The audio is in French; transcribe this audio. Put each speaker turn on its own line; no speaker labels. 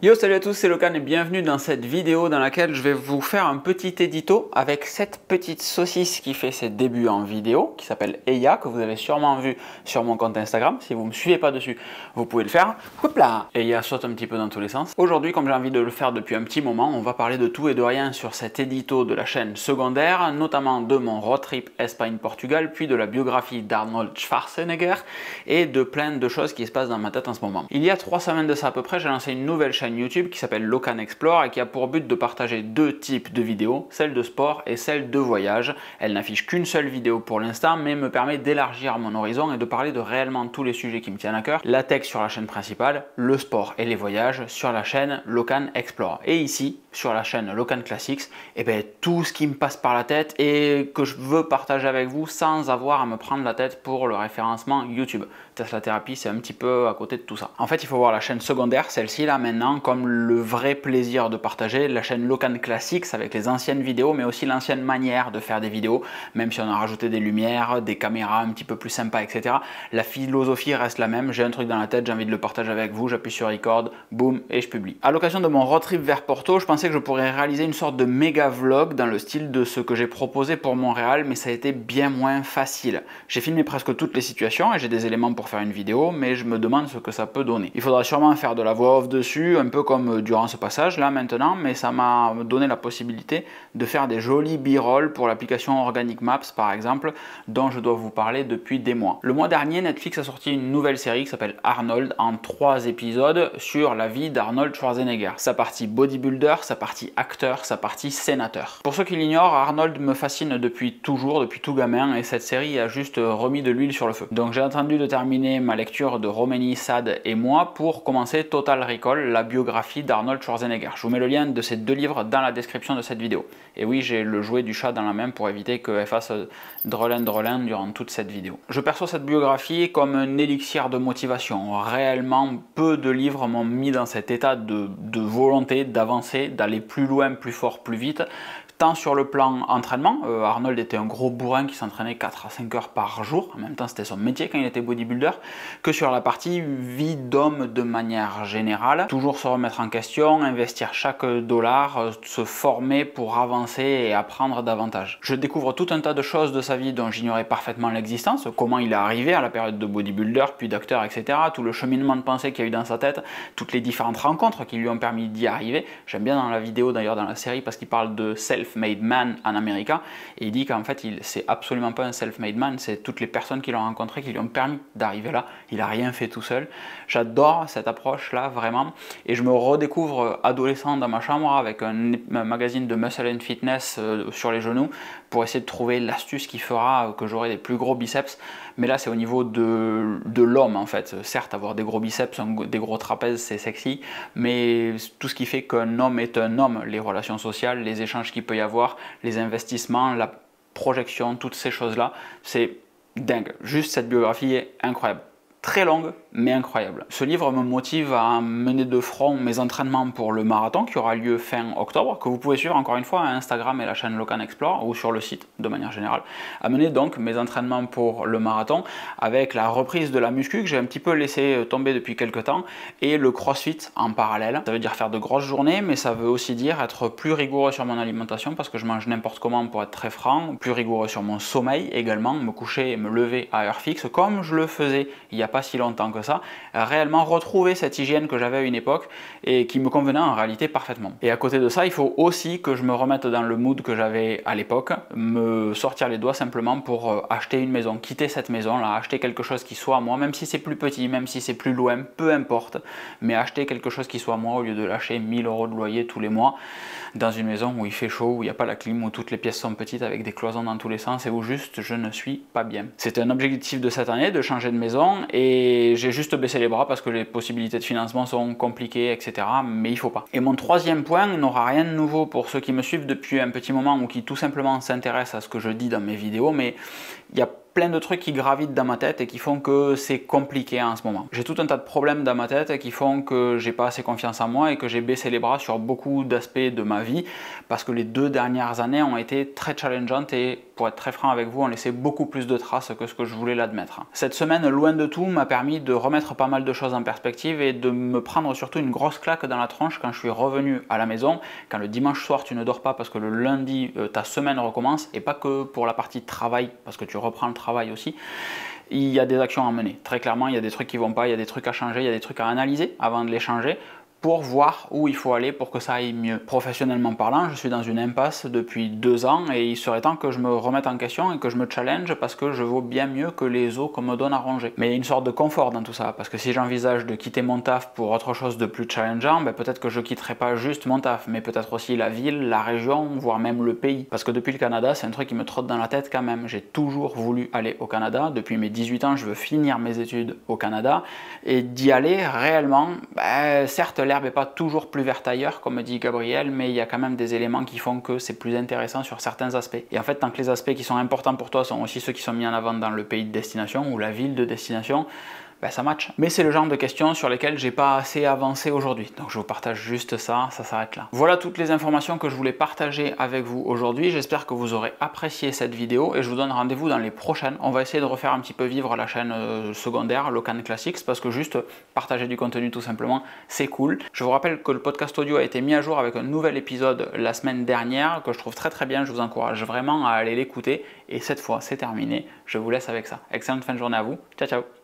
Yo, salut à tous, c'est Locan et bienvenue dans cette vidéo dans laquelle je vais vous faire un petit édito avec cette petite saucisse qui fait ses débuts en vidéo, qui s'appelle Eya, que vous avez sûrement vu sur mon compte Instagram. Si vous ne me suivez pas dessus, vous pouvez le faire. Hop là, Eya saute un petit peu dans tous les sens. Aujourd'hui, comme j'ai envie de le faire depuis un petit moment, on va parler de tout et de rien sur cet édito de la chaîne secondaire, notamment de mon road trip Espagne-Portugal, puis de la biographie d'Arnold Schwarzenegger et de plein de choses qui se passent dans ma tête en ce moment. Il y a 3 semaines de ça à peu près, j'ai lancé une nouvelle chaîne YouTube qui s'appelle Locan Explore et qui a pour but de partager 2 types de vidéos, celle de sport et celle de voyage. Elle n'affiche qu'une seule vidéo pour l'instant, mais me permet d'élargir mon horizon et de parler de réellement tous les sujets qui me tiennent à cœur. La tech sur la chaîne principale, le sport et les voyages sur la chaîne Locan Explore. Et ici, sur la chaîne Locan Classics, tout ce qui me passe par la tête et que je veux partager avec vous sans avoir à me prendre la tête pour le référencement YouTube. Tesla Thérapie, c'est un petit peu à côté de tout ça. En fait, il faut voir la chaîne secondaire, celle-ci là maintenant, comme le vrai plaisir de partager, la chaîne Locan Classics avec les anciennes vidéos, mais aussi l'ancienne manière de faire des vidéos, même si on a rajouté des lumières, des caméras un petit peu plus sympas, etc. La philosophie reste la même, j'ai un truc dans la tête, j'ai envie de le partager avec vous, j'appuie sur record, boum, et je publie. À l'occasion de mon road trip vers Porto, je pensais que je pourrais réaliser une sorte de méga vlog dans le style de ce que j'ai proposé pour Montréal, mais ça a été bien moins facile. J'ai filmé presque toutes les situations et j'ai des éléments pour faire une vidéo, mais je me demande ce que ça peut donner. Il faudra sûrement faire de la voix off dessus, un peu comme durant ce passage là maintenant, mais ça m'a donné la possibilité de faire des jolis b-roll pour l'application Organic Maps par exemple, dont je dois vous parler depuis des mois. Le mois dernier, Netflix a sorti une nouvelle série qui s'appelle Arnold, en 3 épisodes sur la vie d'Arnold Schwarzenegger. Sa partie bodybuilder, sa partie acteur, sa partie sénateur. Pour ceux qui l'ignorent, Arnold me fascine depuis toujours, depuis tout gamin, et cette série a juste remis de l'huile sur le feu. Donc j'ai attendu de terminer ma lecture de Roménie, Sad et moi pour commencer Total Recall, la biographie d'Arnold Schwarzenegger. Je vous mets le lien de ces 2 livres dans la description de cette vidéo. Et oui, j'ai le jouet du chat dans la main pour éviter qu'elle fasse drelin durant toute cette vidéo. Je perçois cette biographie comme un élixir de motivation. Réellement, peu de livres m'ont mis dans cet état de volonté d'avancer, d'aller plus loin, plus fort, plus vite. Tant sur le plan entraînement, Arnold était un gros bourrin qui s'entraînait 4 à 5 heures par jour, en même temps c'était son métier quand il était bodybuilder, que sur la partie vie d'homme de manière générale, toujours se remettre en question, investir chaque dollar, se former pour avancer et apprendre davantage. Je découvre tout un tas de choses de sa vie dont j'ignorais parfaitement l'existence, comment il est arrivé à la période de bodybuilder, puis d'acteur, etc., tout le cheminement de pensée qu'il y a eu dans sa tête, toutes les différentes rencontres qui lui ont permis d'y arriver. J'aime bien dans la vidéo d'ailleurs, dans la série, parce qu'il parle de self-made man en Amérique, et il dit qu'en fait c'est absolument pas un self-made man, c'est toutes les personnes qu'il a rencontrées qui lui ont permis d'arriver là, il a rien fait tout seul. J'adore cette approche là vraiment, et je me redécouvre adolescent dans ma chambre avec un magazine de Muscle and Fitness sur les genoux pour essayer de trouver l'astuce qui fera que j'aurai des plus gros biceps, mais là c'est au niveau de l'homme en fait. Certes, avoir des gros biceps, des gros trapèzes c'est sexy, mais tout ce qui fait qu'un homme est un homme, les relations sociales, les échanges qu'il peut y avoir, les investissements, la projection, toutes ces choses là, c'est dingue. Juste cette biographie est incroyable. Très longue, mais incroyable. Ce livre me motive à mener de front mes entraînements pour le marathon qui aura lieu fin octobre, que vous pouvez suivre encore une fois à Instagram et la chaîne Locan Explore ou sur le site de manière générale. À mener donc mes entraînements pour le marathon avec la reprise de la muscu que j'ai un petit peu laissé tomber depuis quelques temps et le crossfit en parallèle. Ça veut dire faire de grosses journées, mais ça veut aussi dire être plus rigoureux sur mon alimentation parce que je mange n'importe comment pour être très franc, plus rigoureux sur mon sommeil également, me coucher et me lever à heure fixe comme je le faisais il y a pas si longtemps que ça, réellement retrouver cette hygiène que j'avais à une époque et qui me convenait en réalité parfaitement. Et à côté de ça, il faut aussi que je me remette dans le mood que j'avais à l'époque, me sortir les doigts simplement pour acheter une maison, quitter cette maison là, acheter quelque chose qui soit à moi, même si c'est plus petit, même si c'est plus loin, peu importe, mais acheter quelque chose qui soit à moi au lieu de lâcher 1000 € de loyer tous les mois dans une maison où il fait chaud, où il n'y a pas la clim, où toutes les pièces sont petites avec des cloisons dans tous les sens et où juste je ne suis pas bien. C'était un objectif de cette année de changer de maison et j'ai juste baissé les bras parce que les possibilités de financement sont compliquées, etc. Mais il faut pas. Et mon 3e point n'aura rien de nouveau pour ceux qui me suivent depuis un petit moment ou qui tout simplement s'intéressent à ce que je dis dans mes vidéos, mais il y a plein de trucs qui gravitent dans ma tête et qui font que c'est compliqué en ce moment. J'ai tout un tas de problèmes dans ma tête qui font que j'ai pas assez confiance en moi et que j'ai baissé les bras sur beaucoup d'aspects de ma vie parce que les 2 dernières années ont été très challengeantes et pour être très franc avec vous, ont laissé beaucoup plus de traces que ce que je voulais l'admettre. Cette semaine, loin de tout, m'a permis de remettre pas mal de choses en perspective et de me prendre surtout une grosse claque dans la tronche quand je suis revenu à la maison, quand le dimanche soir tu ne dors pas parce que le lundi ta semaine recommence, et pas que pour la partie travail, parce que tu reprends le travail aussi. Il y a des actions à mener. Très clairement, il y a des trucs qui vont pas, il y a des trucs à changer, il y a des trucs à analyser avant de les changer, pour voir où il faut aller pour que ça aille mieux. Professionnellement parlant, je suis dans une impasse depuis 2 ans et il serait temps que je me remette en question et que je me challenge parce que je vaux bien mieux que les os qu'on me donne à ronger. Mais il y a une sorte de confort dans tout ça, parce que si j'envisage de quitter mon taf pour autre chose de plus challengeant, ben peut-être que je quitterai pas juste mon taf, mais peut-être aussi la ville, la région, voire même le pays. Parce que depuis le Canada, c'est un truc qui me trotte dans la tête quand même. J'ai toujours voulu aller au Canada. Depuis mes 18 ans, je veux finir mes études au Canada. Et d'y aller réellement, ben, certes, l'herbe n'est pas toujours plus verte ailleurs, comme dit Gabriel, mais il y a quand même des éléments qui font que c'est plus intéressant sur certains aspects. Et en fait, tant que les aspects qui sont importants pour toi sont aussi ceux qui sont mis en avant dans le pays de destination ou la ville de destination, ben ça match. Mais c'est le genre de questions sur lesquelles j'ai pas assez avancé aujourd'hui. Donc je vous partage juste ça s'arrête là. Voilà toutes les informations que je voulais partager avec vous aujourd'hui. J'espère que vous aurez apprécié cette vidéo et je vous donne rendez-vous dans les prochaines. On va essayer de refaire un petit peu vivre la chaîne secondaire, Locan Classics, parce que juste partager du contenu tout simplement, c'est cool. Je vous rappelle que le podcast audio a été mis à jour avec un nouvel épisode la semaine dernière que je trouve très bien. Je vous encourage vraiment à aller l'écouter. Et cette fois, c'est terminé. Je vous laisse avec ça. Excellente fin de journée à vous. Ciao, ciao.